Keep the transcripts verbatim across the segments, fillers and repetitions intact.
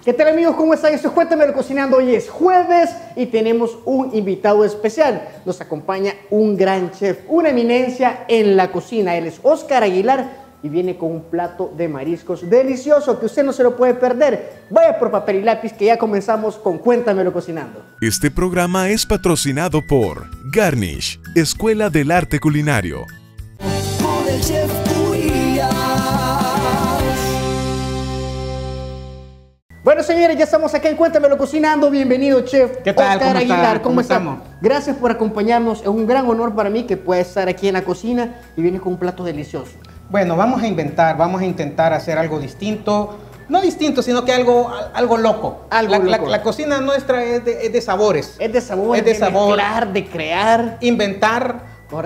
¿Qué tal, amigos? ¿Cómo están? Esto es Cuéntamelo Cocinando. Hoy es jueves y tenemos un invitado especial. Nos acompaña un gran chef, una eminencia en la cocina. Él es Óscar Aguilar y viene con un plato de mariscos delicioso que usted no se lo puede perder. Vaya por papel y lápiz que ya comenzamos con Cuéntamelo Cocinando. Este programa es patrocinado por Garnish, Escuela del Arte Culinario. Con el chef Urias. Bueno, señores, ya estamos acá en Cuéntamelo Cocinando. Bienvenido, chef. ¿Qué tal? Óscar ¿Cómo está? Aguilar, ¿cómo, ¿Cómo está? estamos? Gracias por acompañarnos. Es un gran honor para mí que pueda estar aquí en la cocina y viene con un plato delicioso. Bueno, vamos a inventar, vamos a intentar hacer algo distinto. No distinto, sino que algo, algo loco. Algo la, loco. La, la cocina nuestra es de, es de sabores. Es de sabor, Es de de sabor. mezclar, de crear. Inventar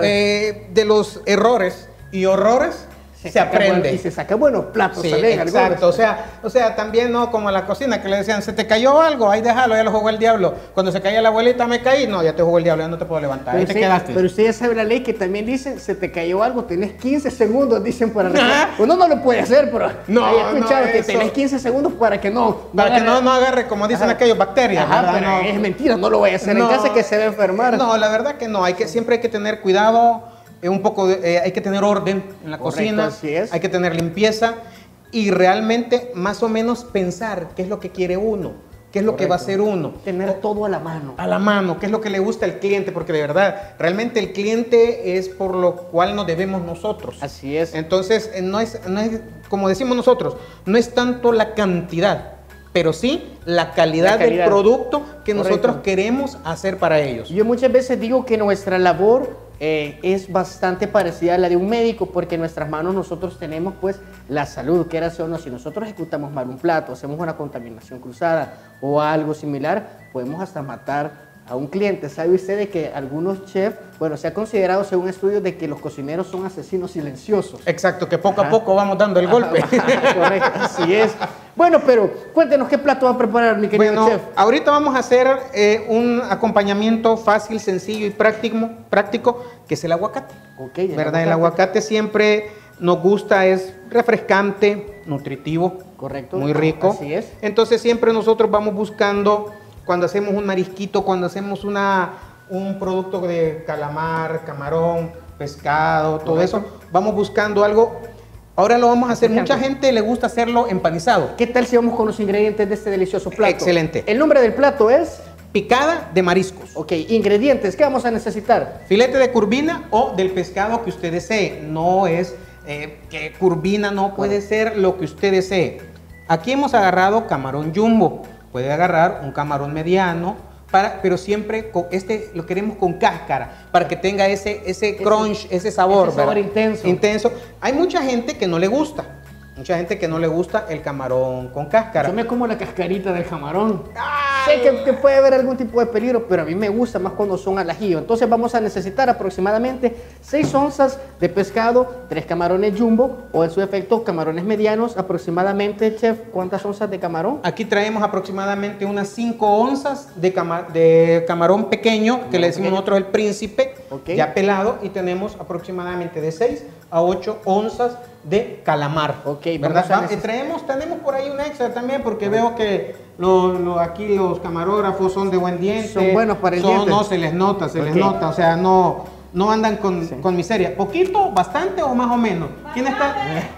eh, de los errores y horrores se, saca aprende. buen- y se saca buenos platos Sí, también. exacto. algunos. O sea, o sea, también no como en la cocina que le decían, se te cayó algo, ahí déjalo, ya lo jugó el diablo. Cuando se caía la abuelita, me caí, no, ya te jugó el diablo, ya no te puedo levantar. Pero Ahí te usted, quedaste. pero usted ya sabe la ley que también dice, se te cayó algo, tenés quince segundos, dicen para arreglar. Uno no lo puede hacer, pero No, ahí he escuchado no, que eso- tenés quince segundos para que no. Para que no, agarre- no agarre, como dicen Ajá. aquellos, bacterias. Ajá, ¿verdad? pero No. es mentira, no lo vaya a hacer No, en casa que se va a enfermar. No, la verdad que no. Hay que, siempre hay que tener cuidado, eh, un poco de- eh, hay que tener orden en la Correcto, cocina, así es. hay que tener limpieza y realmente más o menos pensar qué es lo que quiere uno, qué es lo que va a hacer uno. Tener todo a la mano. A la mano, qué es lo que le gusta al cliente, porque de verdad, realmente el cliente es por lo cual nos debemos nosotros. Así es. Entonces, eh, no es, no es, como decimos nosotros, no es tanto la cantidad, pero sí la calidad, La calidad. del producto que Correcto. nosotros queremos hacer para ellos. Yo muchas veces digo que nuestra labor eh, es bastante parecida a la de un médico, porque en nuestras manos nosotros tenemos pues la salud, que o no, si nosotros ejecutamos mal un plato, hacemos una contaminación cruzada o algo similar, podemos hasta matar a un cliente. ¿Sabe usted de que algunos chefs, bueno, se ha considerado según estudios de que los cocineros son asesinos silenciosos? Exacto, que poco Ajá. a poco vamos dando el golpe. Ajá, correcto, así es. Bueno, pero cuéntenos qué plato va a preparar, mi querido Bueno, chef. ahorita vamos a hacer eh, un acompañamiento fácil, sencillo y práctico, práctico, que es el aguacate. Ok, el ¿Verdad? El aguacate siempre nos gusta, es refrescante, nutritivo, Correcto. muy rico. Así es. Entonces siempre nosotros vamos buscando, cuando hacemos un marisquito, cuando hacemos una, un producto de calamar, camarón, pescado, todo Correcto. eso, vamos buscando algo. Ahora lo vamos a hacer, mucha gente le gusta hacerlo empanizado. ¿Qué tal si vamos con los ingredientes de este delicioso plato? Excelente. El nombre del plato es... Picada de mariscos. Ok, ingredientes, ¿qué vamos a necesitar? Filete de curvina o del pescado que usted desee. No es eh, que curvina, no puede ser lo que usted desee. Aquí hemos agarrado camarón jumbo. Puede agarrar un camarón mediano, para, pero siempre con este lo queremos con cáscara, para que tenga ese, ese crunch, ese sabor. ese sabor ¿verdad? intenso. Intenso. Hay mucha gente que no le gusta. Mucha gente que no le gusta el camarón con cáscara. Yo me como la cascarita del camarón. Sé que, que puede haber algún tipo de peligro, pero a mí me gusta más cuando son al ajillo. Entonces vamos a necesitar aproximadamente seis onzas de pescado, tres camarones jumbo o en su efecto camarones medianos. Aproximadamente, chef, ¿cuántas onzas de camarón? Aquí traemos aproximadamente unas cinco onzas de, cama- de camarón pequeño, que le decimos pequeño. nosotros el príncipe, Ok. ya pelado, y tenemos aproximadamente de seis a ocho onzas de calamar. Ok, ¿verdad? vamos a Va- neces- traemos, tenemos por ahí un extra también, porque veo que lo- lo- aquí los camarógrafos son de buen diente. Son buenos para el son- diente. No, se les nota, se Ok. les nota, o sea, no, no andan con, Sí. con miseria. ¿Poquito, bastante o más o menos? ¿Quién está?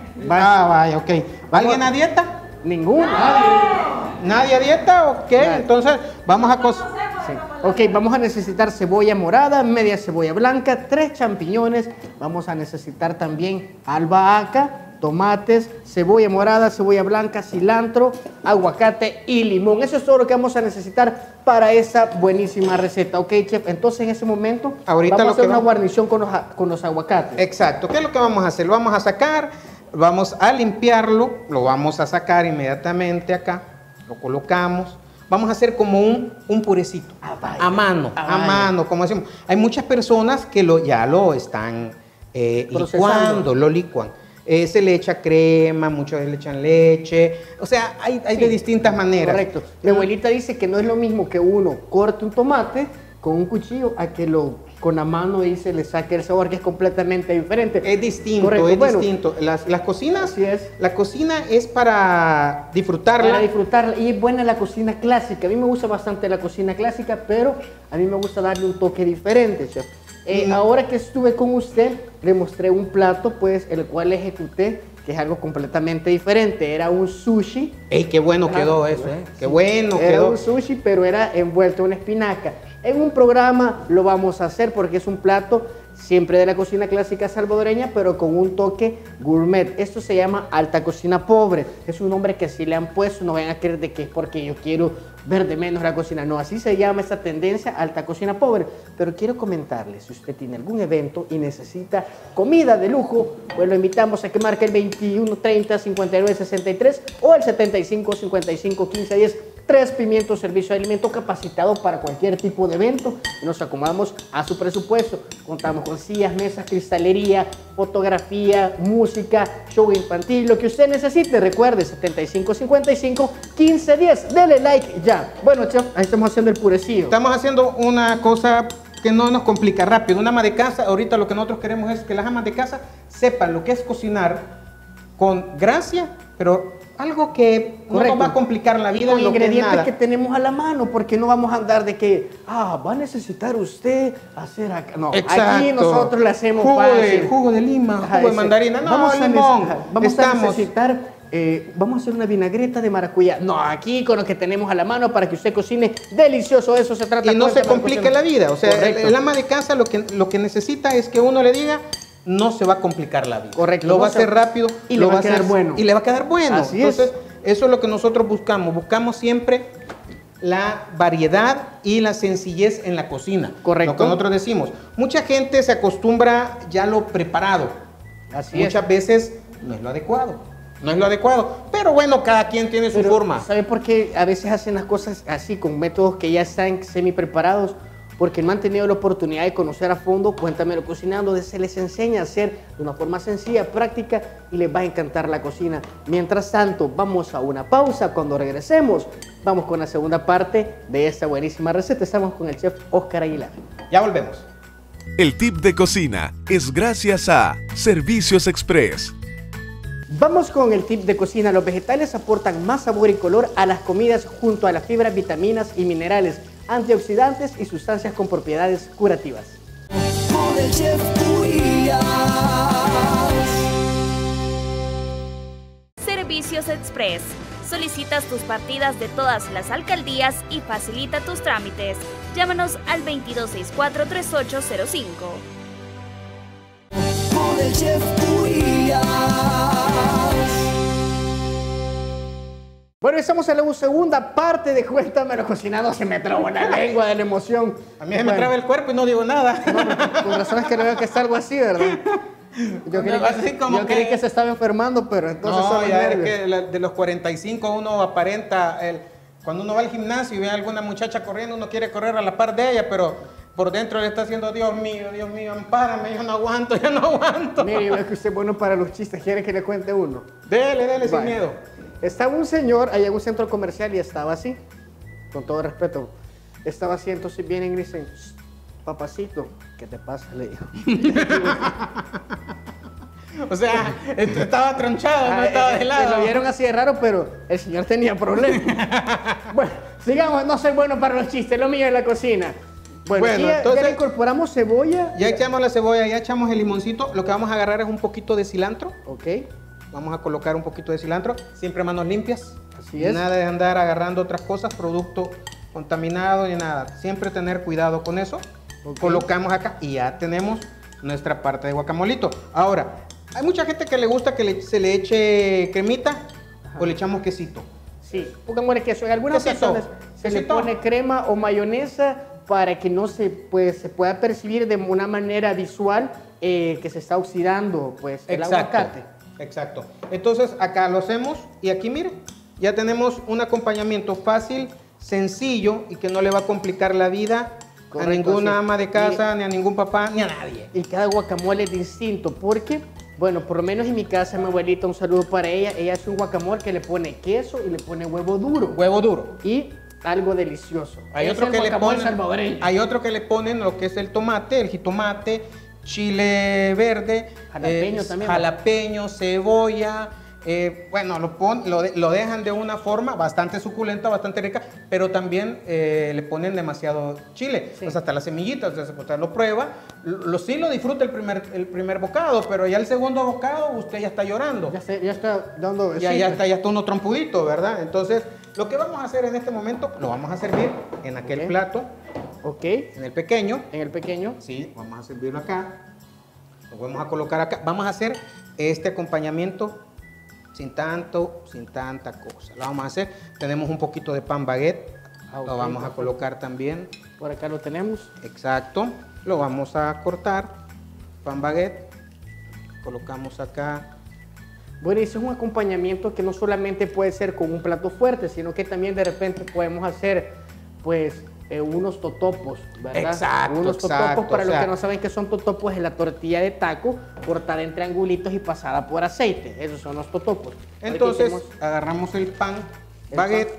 Va- Ah, vaya, ok. ¿Alguien a dieta? Ninguna. ¿Nadie a dieta? Ok, Nadie. entonces vamos a cocinar. Sí. Ok, vamos a necesitar cebolla morada, media cebolla blanca, tres champiñones. Vamos a necesitar también albahaca, tomates, cebolla morada, cebolla blanca, cilantro, aguacate y limón. Eso es todo lo que vamos a necesitar para esa buenísima receta. Ok, chef, entonces en ese momento Ahorita vamos lo a hacer que una vamos- guarnición con los, a- con los aguacates. Exacto, ¿qué es lo que vamos a hacer? Lo vamos a sacar, vamos a limpiarlo, lo vamos a sacar inmediatamente acá, lo colocamos. Vamos a hacer como un, un purecito, Ah, vaya. a mano, Ah, a vaya. mano, como decimos. Hay muchas personas que lo, ya lo están eh, Procesando. licuando, lo licuan. Eh, se le echa crema, muchos le echan leche, o sea, hay, hay de Sí, distintas maneras. Correcto. Mi abuelita dice que no es lo mismo que uno corte un tomate con un cuchillo a que lo con la mano y se le saque el sabor, que es completamente diferente. Es distinto, Correcto. es Bueno, distinto. Las, las cocinas, así es. la cocina es para disfrutarla. Para disfrutar, y es buena la cocina clásica. A mí me gusta bastante la cocina clásica, pero a mí me gusta darle un toque diferente, chef. Eh, Mm. Ahora que estuve con usted, le mostré un plato, pues, el cual ejecuté, que es algo completamente diferente. Era un sushi. ¡Ey, qué bueno Ah, quedó eso! ¿eh? ¡Qué sí. bueno Era quedó! un sushi, pero era envuelto en espinaca. En un programa lo vamos a hacer porque es un plato siempre de la cocina clásica salvadoreña, pero con un toque gourmet. Esto se llama alta cocina pobre. Es un nombre que así le han puesto, no vayan a creer de que es porque yo quiero ver de menos la cocina. No, así se llama esta tendencia, alta cocina pobre. Pero quiero comentarles, si usted tiene algún evento y necesita comida de lujo, pues lo invitamos a que marque el veintiuno treinta cincuenta y nueve sesenta y tres o el setenta y cinco cincuenta y cinco quince diez. Tres Pimientos, servicio de alimento capacitado para cualquier tipo de evento. Y nos acomodamos a su presupuesto. Contamos con sillas, mesas, cristalería, fotografía, música, show infantil, lo que usted necesite. Recuerde, setenta y cinco cincuenta y cinco quince diez. Dele like ya. Bueno, chef, ahí estamos haciendo el purecillo. Estamos haciendo una cosa que no nos complica rápido. Una ama de casa, ahorita lo que nosotros queremos es que las amas de casa sepan lo que es cocinar con gracia, pero algo que no Correcto. nos va a complicar la Y vida con en lo que es ingredientes nada. que tenemos a la mano, porque no vamos a andar de que, ah, va a necesitar usted hacer acá. No, aquí Exacto. nosotros le hacemos jugo fácil. de, jugo de lima, Ajá, jugo de ese. mandarina, no, vamos a limón. neces- Vamos Estamos. a necesitar, eh, vamos a hacer una vinagreta de maracuyá. No, aquí con lo que tenemos a la mano para que usted cocine delicioso, eso se trata. Y no con se esta complique cocina. la vida. O sea, el, Correcto. el ama de casa lo que, lo que necesita es que uno le diga, no se va a complicar la vida. Correcto. Lo No va a se- hacer rápido y le lo va a quedar hacer- bueno. Y le va a quedar bueno. Así es. Entonces, eso es lo que nosotros buscamos. Buscamos siempre la variedad y la sencillez en la cocina. Correcto. Lo que nosotros decimos. Mucha gente se acostumbra ya a lo preparado. Así es. Muchas veces no es lo adecuado. No es lo adecuado. Pero bueno, cada quien tiene su Pero, forma. ¿sabe por qué a veces hacen las cosas así, con métodos que ya están semi preparados? Porque no han tenido la oportunidad de conocer a fondo Cuéntamelo Cocinando, de se les enseña a hacer de una forma sencilla, práctica, y les va a encantar la cocina. Mientras tanto, vamos a una pausa. Cuando regresemos, vamos con la segunda parte de esta buenísima receta. Estamos con el chef Oscar Aguilar. Ya volvemos. El tip de cocina es gracias a Servicios Express. Vamos con el tip de cocina. Los vegetales aportan más sabor y color a las comidas junto a las fibras, vitaminas y minerales, antioxidantes y sustancias con propiedades curativas. Con el chef Urias. Servicios Express. Solicitas tus partidas de todas las alcaldías y facilita tus trámites. Llámanos al veintidós sesenta y cuatro, treinta y ocho cero cinco. Con el chef Urias. Bueno, estamos en la segunda parte de Cuéntamelo Cocinando. Se me trabó la lengua de la emoción. A mí se me Bueno, traba el cuerpo y no digo nada. Con razón es que no veo que está algo así, ¿verdad? Yo creí que, Así como yo creí que- que se estaba enfermando, pero entonces No, son los ya es nervios. que la- de los cuarenta y cinco uno aparenta, el, cuando uno va al gimnasio y ve a alguna muchacha corriendo, uno quiere correr a la par de ella, pero por dentro le está haciendo, Dios mío, Dios mío, ampárame, yo no aguanto, yo no aguanto. Mire, yo veo que usted es bueno para los chistes. ¿Quiere que le cuente uno? Dele, dele sin Vale. miedo. Estaba un señor allá en un centro comercial y estaba así, con todo respeto. Estaba así, entonces vienen y dicen, "Shh, papacito, ¿qué te pasa?" Le dijo. O sea, esto estaba tronchado, no Ah, estaba eh, de eh, lado. Lo vieron así de raro, pero el señor tenía problemas. Bueno, sigamos, no soy bueno para los chistes, lo mío es la cocina. Bueno, Bueno, aquí ya, ya entonces- le incorporamos cebolla. Ya echamos la cebolla, ya echamos el limoncito. Lo que vamos a agarrar es un poquito de cilantro. Ok, Vamos a colocar un poquito de cilantro. Siempre manos limpias. Así es. Nada de andar agarrando otras cosas, producto contaminado ni nada. Siempre tener cuidado con eso. Ok. Colocamos acá y ya tenemos nuestra parte de guacamolito. Ahora, hay mucha gente que le gusta que le- se le eche cremita o le echamos quesito. sí, pongámosle queso. En algunas Quesito, ocasiones se le quesito. pone crema o mayonesa para que no se, pues, se pueda percibir de una manera visual eh, que se está oxidando pues, el aguacate. Exacto. Entonces acá lo hacemos y aquí mire, ya tenemos un acompañamiento fácil, sencillo y que no le va a complicar la vida Correcto, a ninguna así es. ama de casa, Y- ni a ningún papá, ni a nadie. Y cada guacamole es distinto porque, bueno, por lo menos en mi casa, mi abuelita, un saludo para ella, ella hace un guacamole que le pone queso y le pone huevo duro. Huevo duro. Y algo delicioso. Hay Es otro, el que le guacamole ponen, salvadoreño. hay otro que le ponen lo que es el tomate, el jitomate, chile verde, Jalapeño eh, también. jalapeño, cebolla. Eh, bueno, lo, pon, lo, de- lo dejan de una forma bastante suculenta, bastante rica, pero también eh, le ponen demasiado chile, Sí. pues hasta las semillitas, entonces usted lo prueba, lo, lo- sí lo disfruta el primer, el primer bocado, pero ya el segundo bocado usted ya está llorando. Ya, se- ya está dando Ya, besitos. ya está, ya está uno trompudito, ¿verdad? Entonces, lo que vamos a hacer en este momento, lo vamos a servir en aquel Ok. plato, Ok, en el pequeño. en el pequeño. Sí, vamos a servirlo acá. Lo vamos a colocar acá. Vamos a hacer este acompañamiento sin tanto, sin tanta cosa. Lo vamos a hacer. Tenemos un poquito de pan baguette. Ah, ok, Lo vamos a perfecto. colocar también. Por acá lo tenemos. Exacto. Lo vamos a cortar. Pan baguette. Colocamos acá. Bueno, ese es un acompañamiento que no solamente puede ser con un plato fuerte, sino que también de repente podemos hacer, pues, eh, unos totopos, ¿verdad? Exacto, Unos exacto, totopos, para o los sea- que no saben qué son totopos, es la tortilla de taco cortada en triangulitos y pasada por aceite. Esos son los totopos. Entonces, Aquí tenemos- agarramos el pan El baguette.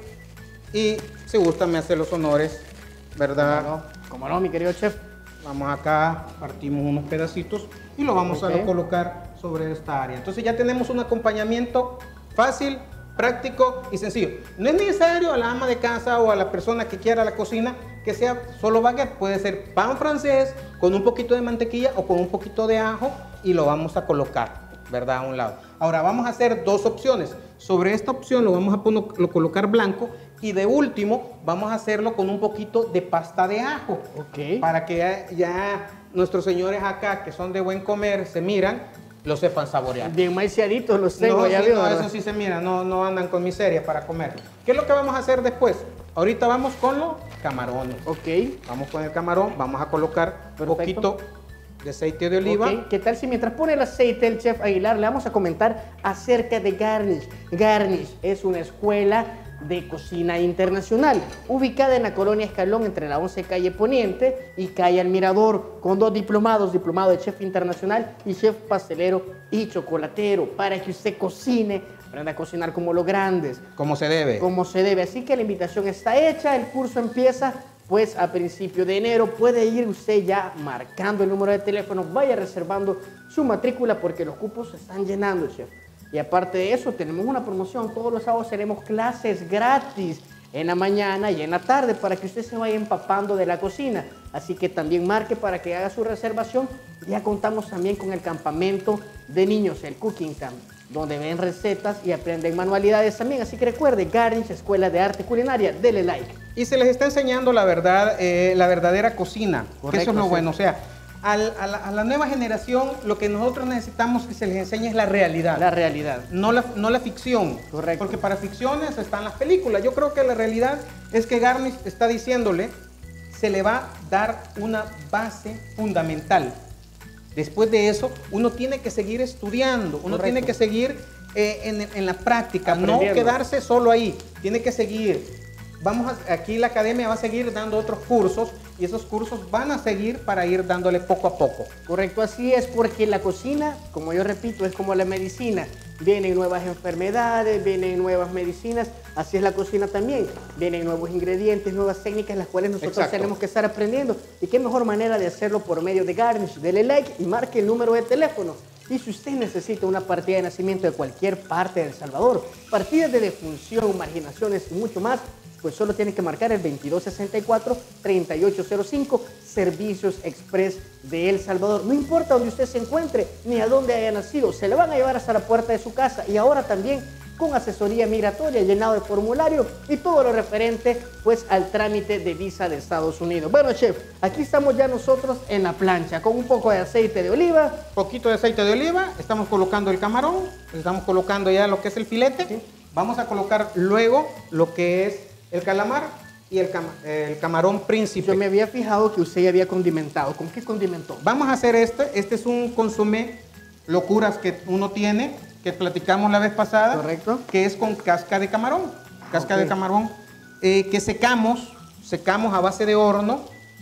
Y si gusta, me hace los honores, ¿verdad? Como no, como no, mi querido chef. Vamos acá, partimos unos pedacitos y lo vamos Ok. a colocar sobre esta área. Entonces ya tenemos un acompañamiento fácil, práctico y sencillo. No es necesario a la ama de casa o a la persona que quiera la cocina que sea solo baguette. Puede ser pan francés con un poquito de mantequilla o con un poquito de ajo y lo vamos a colocar, ¿verdad? A un lado. Ahora vamos a hacer dos opciones. Sobre esta opción lo vamos a poner, lo colocar blanco y de último vamos a hacerlo con un poquito de pasta de ajo. Ok. Para que ya, ya nuestros señores acá, que son de buen comer, se miran, lo sepan saborear. Bien maiciaditos los tengo, No, ya sí, veo, no, ¿verdad? eso sí se mira, no, no andan con miserias para comer. ¿Qué es lo que vamos a hacer después? Ahorita vamos con los camarones. Ok. Vamos con el camarón, vamos a colocar un Perfecto. poquito de aceite de oliva. Ok, ¿qué tal si mientras pone el aceite el chef Aguilar le vamos a comentar acerca de Garnish? Garnish es una escuela de cocina internacional, ubicada en la colonia Escalón entre la once calle Poniente y calle El Mirador, con dos diplomados, diplomado de chef internacional y chef pastelero y chocolatero, para que usted cocine, aprenda a cocinar como los grandes, Como se debe. como se debe. Así que la invitación está hecha, el curso empieza pues a principio de enero. Puede ir usted ya marcando el número de teléfono, vaya reservando su matrícula porque los cupos se están llenando, chef. Y aparte de eso, tenemos una promoción. Todos los sábados tenemos clases gratis en la mañana y en la tarde para que usted se vaya empapando de la cocina. Así que también marque para que haga su reservación. Ya contamos también con el campamento de niños, el Cooking Camp, donde ven recetas y aprenden manualidades también. Así que recuerde, Garnish, Escuela de Arte Culinaria, dele like. Y se les está enseñando la verdad, eh, la verdadera cocina. Que Correcto, eso es lo sí. bueno. O sea, al- a, la, a la nueva generación lo que nosotros necesitamos que se les enseñe es la realidad. La realidad. No la, no la ficción. Correcto. Porque para ficciones están las películas. Yo creo que la realidad es que Garnish está diciéndole, se le va a dar una base fundamental. Después de eso, uno tiene que seguir estudiando, uno Correcto. tiene que seguir eh, en, en la práctica, no Aprendiendo. quedarse solo ahí, tiene que seguir. Vamos a- aquí la academia va a seguir dando otros cursos y esos cursos van a seguir para ir dándole poco a poco. Correcto, así es, porque la cocina, como yo repito, es como la medicina. Vienen nuevas enfermedades, vienen nuevas medicinas, así es la cocina también. Vienen nuevos ingredientes, nuevas técnicas, las cuales nosotros Exacto. tenemos que estar aprendiendo. Y qué mejor manera de hacerlo por medio de Garnish. Dele like y marque el número de teléfono. Y si usted necesita una partida de nacimiento de cualquier parte de El Salvador, partidas de defunción, marginaciones y mucho más, pues solo tiene que marcar el veintidós sesenta y cuatro, treinta y ocho cero cinco, Servicios Express de El Salvador. No importa dónde usted se encuentre ni a dónde haya nacido, se le van a llevar hasta la puerta de su casa y ahora también con asesoría migratoria, llenado de formulario y todo lo referente pues al trámite de visa de Estados Unidos. Bueno, chef, aquí estamos ya nosotros en la plancha con un poco de aceite de oliva. Poquito de aceite de oliva, estamos colocando el camarón, estamos colocando ya lo que es el filete. Sí. Vamos a colocar luego lo que es el calamar y el, cama- el camarón príncipe. Yo me había fijado que usted ya había condimentado. ¿Con qué condimentó? Vamos a hacer este. Este es un consomé locuras que uno tiene, que platicamos la vez pasada. Correcto. Que es con casca de camarón. Casca ok. de camarón. eh, que secamos, secamos a base de horno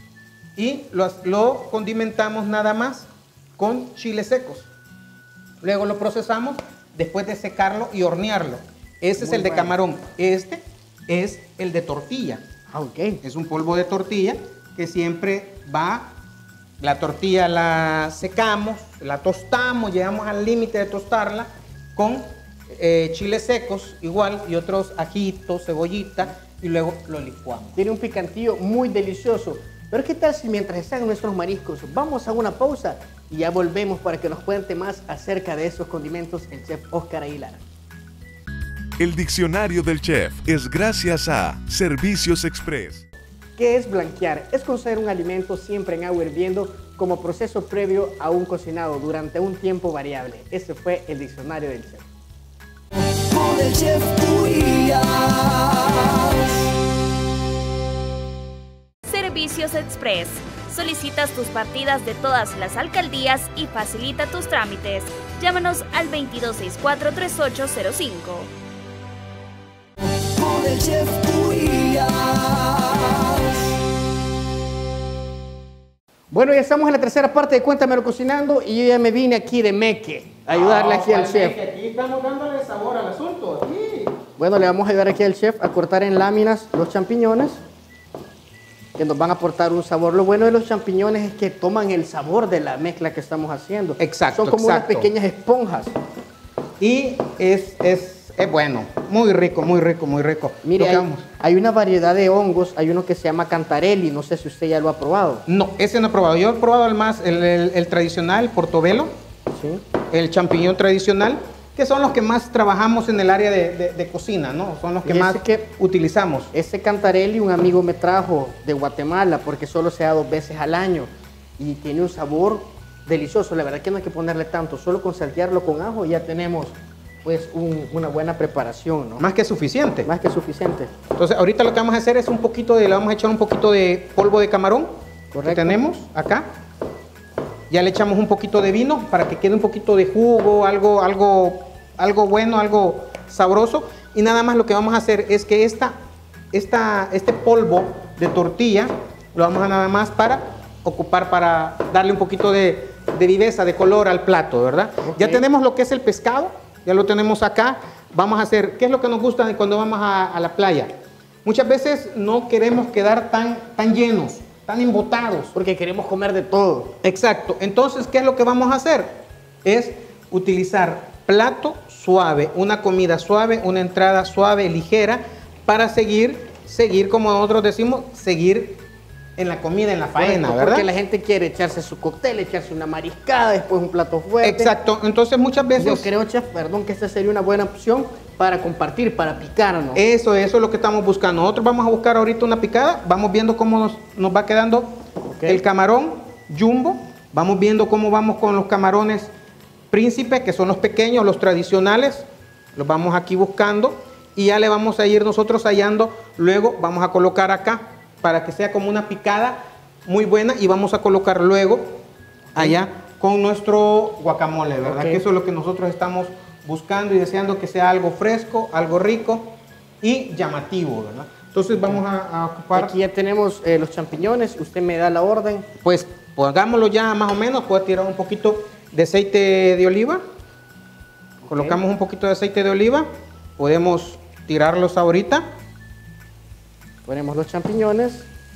y lo, lo condimentamos nada más con chiles secos. Luego lo procesamos después de secarlo y hornearlo. Ese es Muy el de bueno. camarón. Este es el de tortilla. Ah, ok. Es un polvo de tortilla que siempre va, la tortilla la secamos, la tostamos, llegamos al límite de tostarla con eh, chiles secos igual y otros ajitos, cebollita y luego lo licuamos. Tiene un picantillo muy delicioso. Pero ¿qué tal si mientras están nuestros mariscos vamos a una pausa y ya volvemos para que nos cuente más acerca de esos condimentos el chef Oscar Aguilar? El diccionario del chef es gracias a Servicios Express. ¿Qué es blanquear? Es cocer un alimento siempre en agua hirviendo como proceso previo a un cocinado durante un tiempo variable. Ese fue el diccionario del chef. Con el chef Cuías. Servicios Express. Solicitas tus partidas de todas las alcaldías y facilita tus trámites. Llámanos al veintidós sesenta y cuatro, treinta y ocho cero cinco. Con el chef Cuías. Bueno, ya estamos en la tercera parte de Cuéntamelo Cocinando y yo ya me vine aquí de Meque a ayudarle aquí al chef. Aquí estamos dándole sabor al asunto. Aquí. Bueno, le vamos a ayudar aquí al chef a cortar en láminas los champiñones que nos van a aportar un sabor. Lo bueno de los champiñones es que toman el sabor de la mezcla que estamos haciendo. Exacto, Son como exacto. unas pequeñas esponjas. Y es, es, es bueno, muy rico, muy rico, muy rico. Mire, Lo que hay, vamos- hay una variedad de hongos. Hay uno que se llama cantarelli. No sé si usted ya lo ha probado. No, ese no he probado. Yo he probado el más, el, el- el tradicional, portobelo, ¿Sí? el champiñón tradicional, que son los que más trabajamos en el área de, de- de cocina, ¿no? Son los que Y más ese que- utilizamos. Ese cantarelli un amigo me trajo de Guatemala porque solo se da dos veces al año y tiene un sabor delicioso. La verdad que no hay que ponerle tanto, solo con saltearlo con ajo ya tenemos pues un- una buena preparación, ¿no? Más que suficiente. Más que suficiente. Entonces, ahorita lo que vamos a hacer es un poquito de, le vamos a echar un poquito de polvo de camarón que Correcto. tenemos acá. Ya le echamos un poquito de vino para que quede un poquito de jugo, algo, algo, algo bueno, algo sabroso. Y nada más lo que vamos a hacer es que esta, esta, este polvo de tortilla lo vamos a nada más para ocupar, para darle un poquito de, de viveza, de color al plato, ¿verdad? Ok. Ya tenemos lo que es el pescado, ya lo tenemos acá. Vamos a hacer, ¿qué es lo que nos gusta de cuando vamos a, a la playa? Muchas veces no queremos quedar tan, tan llenos, tan embotados. Porque queremos comer de todo. Exacto. Entonces, ¿qué es lo que vamos a hacer? Es utilizar plato suave, una comida suave, una entrada suave, ligera, para seguir, seguir, como nosotros decimos, seguir en la comida, en la faena, Correcto, ¿verdad? Porque la gente quiere echarse su cóctel, echarse una mariscada, después un plato fuerte. Exacto. Entonces, muchas veces... Yo creo, chef, perdón, que esta sería una buena opción para compartir, para picarnos. Eso, eso es lo que estamos buscando. Nosotros vamos a buscar ahorita una picada, vamos viendo cómo nos, nos va quedando Ok. el camarón jumbo, vamos viendo cómo vamos con los camarones príncipe, que son los pequeños, los tradicionales, los vamos aquí buscando y ya le vamos a ir nosotros hallando, luego vamos a colocar acá para que sea como una picada muy buena y vamos a colocar luego allá con nuestro guacamole, ¿verdad? Ok. Que eso es lo que nosotros estamos buscando y deseando que sea algo fresco, algo rico y llamativo, ¿verdad? Entonces vamos a, a ocupar, Aquí ya tenemos eh, los champiñones, usted me da la orden. pues pongámoslo ya más o menos, puedo tirar un poquito de aceite de oliva, colocamos un poquito de aceite de oliva, podemos tirarlos ahorita, Ponemos los champiñones.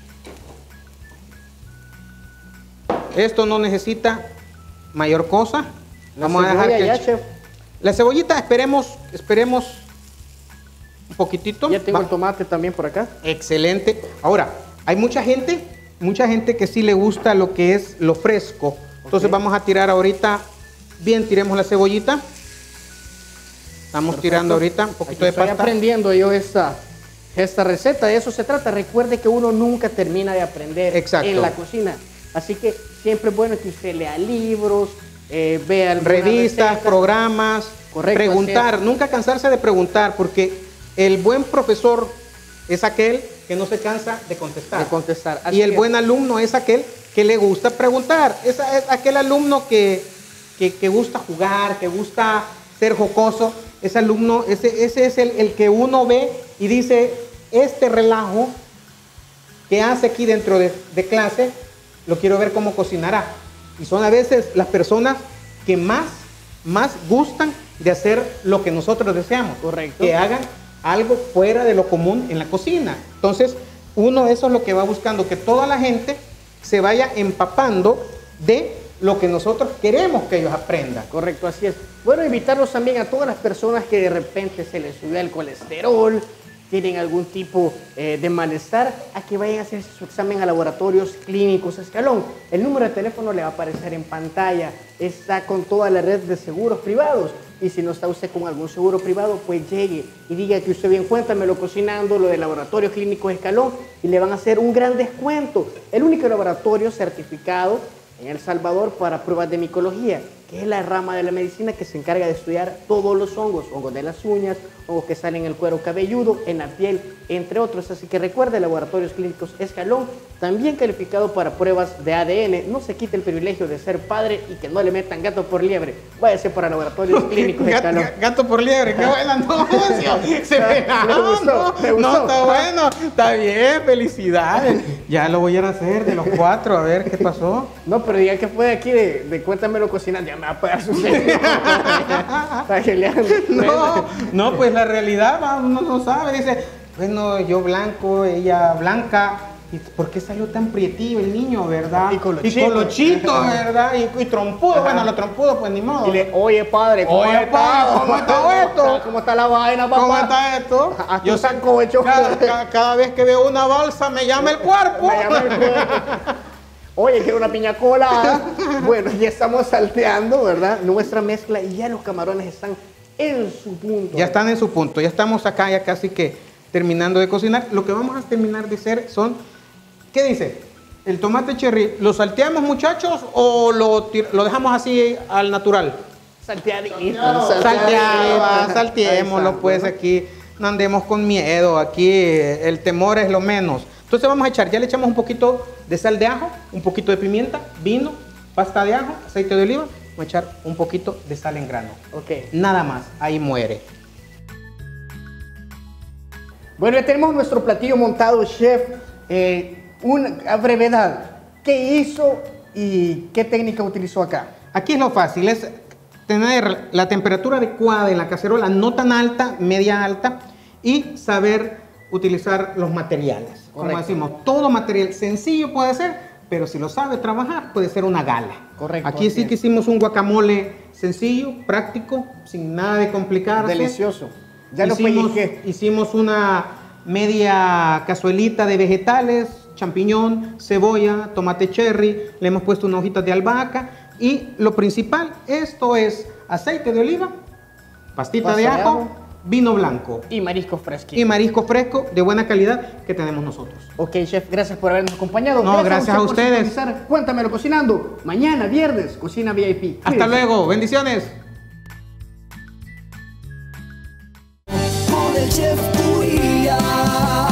esto no necesita mayor cosa, La vamos a dejar cebolla que ya, el- chef. la cebollita, esperemos, esperemos un poquitito. Ya tengo Va- el tomate también por acá. Excelente. Ahora, hay mucha gente, mucha gente que sí le gusta lo que es lo fresco. Entonces Ok. vamos a tirar ahorita, bien, tiremos la cebollita. Estamos Perfecto. tirando ahorita un poquito Aquí de estoy pasta. aprendiendo yo esta, esta receta, de eso se trata. Recuerde que uno nunca termina de aprender Exacto. en la cocina. Así que siempre es bueno que usted lea libros, eh, vea alguna Revistas, receta. programas, Correcto, preguntar, así nunca cansarse de preguntar, porque el buen profesor es aquel que no se cansa de contestar. De contestar. Así Y el es. buen alumno es aquel que le gusta preguntar. Es, es aquel alumno que, que, que gusta jugar, que gusta ser jocoso. Ese alumno, ese, ese es el, el que uno ve y dice, este relajo que hace aquí dentro de, de clase, lo quiero ver cómo cocinará. Y son a veces las personas que más, más gustan de hacer lo que nosotros deseamos. Correcto. Que hagan algo fuera de lo común en la cocina. Entonces, uno eso es lo que va buscando, que toda la gente se vaya empapando de lo que nosotros queremos que ellos aprendan. Correcto, así es. Bueno, invitarlos también a todas las personas que de repente se les sube el colesterol, tienen algún tipo eh, de malestar, a que vayan a hacerse su examen a laboratorios clínicos Escalón. El número de teléfono le va a aparecer en pantalla, está con toda la red de seguros privados. Y si no está usted con algún seguro privado, pues llegue y diga que usted bien cuéntamelo cocinando, lo de laboratorios clínicos Escalón, y le van a hacer un gran descuento. El único laboratorio certificado en El Salvador para pruebas de micología, que es la rama de la medicina que se encarga de estudiar todos los hongos, hongos de las uñas, hongos que salen en el cuero cabelludo, en la piel, entre otros. Así que recuerde, Laboratorios Clínicos Escalón, también calificado para pruebas de A D N. No se quite el privilegio de ser padre y que no le metan gato por liebre. Váyase para Laboratorios Clínicos gato, Escalón. Gato por liebre, qué buena anuncio. Se me ¿Le gustó? no, ¿Le gustó? no, está bueno, está bien, felicidades. Ya lo voy a hacer de los cuatro, a ver qué pasó. No, pero diga que fue de aquí de, de Cuéntamelo Cocinando, ya me va a pagar su celular. Está genial. No, no, pues la realidad va, uno no sabe, dice, bueno, yo blanco, ella blanca, ¿y por qué salió tan prietillo el niño, verdad? Y colochito. Y colochito, ¿verdad? Y, y trompudo, Ajá. bueno, lo trompudo, pues ni modo. Y le, oye padre, ¿cómo Oye, ha padre, estado? ¿cómo está esto? ¿Cómo está la vaina, papá? ¿Cómo está esto? Hasta Yo un saco hecho. cada, cada, cada vez que veo una balsa me llama el cuerpo. Me llama el cuerpo. Oye, quiero una piña colada. Bueno, ya estamos salteando, ¿verdad? Nuestra mezcla y ya los camarones están en su punto. Ya están en su punto, ya estamos acá ya casi que terminando de cocinar. Lo que vamos a terminar de hacer son, ¿qué dice? El tomate cherry, ¿lo salteamos, muchachos, o lo, tir- lo dejamos así al natural? Salteadito. Salteado, salteémoslo pues aquí, no andemos con miedo, aquí eh, el temor es lo menos. Entonces vamos a echar, ya le echamos un poquito de sal de ajo, un poquito de pimienta, vino, pasta de ajo, aceite de oliva, vamos a echar un poquito de sal en grano. Ok. Nada más, ahí muere. Bueno, ya tenemos nuestro platillo montado, chef. Eh, una brevedad, ¿qué hizo y qué técnica utilizó acá? Aquí es lo fácil, es tener la temperatura adecuada en la cacerola, no tan alta, media alta, y saber utilizar los materiales. Como Correcto. decimos, todo material sencillo puede ser, pero si lo sabe trabajar, puede ser una gala. Correcto, Aquí así sí es. que hicimos un guacamole sencillo, práctico, sin nada de complicarse. Delicioso. Ya lo hicimos, pellizqué. hicimos una media cazuelita de vegetales, champiñón, cebolla, tomate cherry, le hemos puesto unas hojitas de albahaca y lo principal, esto es aceite de oliva, pastita Pasta de de ajo, ajo. vino blanco Y marisco fresquito. y marisco fresco de buena calidad que tenemos nosotros. Ok, chef, gracias por habernos acompañado. No, gracias a usted por ustedes. sintonizar Cuéntamelo Cocinando. Mañana, viernes, Cocina V I P. Hasta Cuídense. luego, bendiciones. Con el chef Cuya.